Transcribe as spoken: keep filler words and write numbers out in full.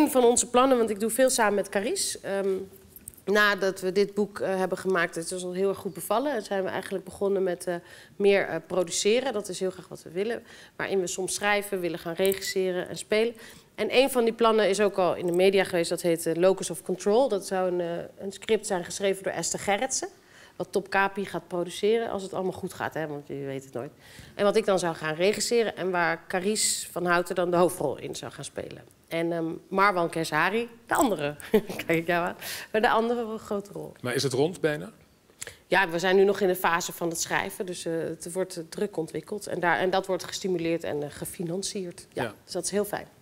een van onze plannen, want ik doe veel samen met Carice. Um, nadat we dit boek uh, hebben gemaakt, het is ons heel erg goed bevallen. En zijn we eigenlijk begonnen met uh, meer uh, produceren. Dat is heel graag wat we willen. Waarin we soms schrijven, willen gaan regisseren en spelen. En een van die plannen is ook al in de media geweest. Dat heet uh, Locus of Control. Dat zou een, uh, een script zijn geschreven door Esther Gerritsen. Wat Top Kapi gaat produceren, als het allemaal goed gaat, hè, want je weet het nooit. En wat ik dan zou gaan regisseren en waar Carice van Houten dan de hoofdrol in zou gaan spelen. En um, Marwan Kerzari, de andere, kijk ik jou aan, maar de andere grote rol. Maar is het rond bijna? Ja, we zijn nu nog in de fase van het schrijven, dus uh, het wordt uh, druk ontwikkeld. En, daar, en dat wordt gestimuleerd en uh, gefinancierd. Ja, ja. Dus dat is heel fijn.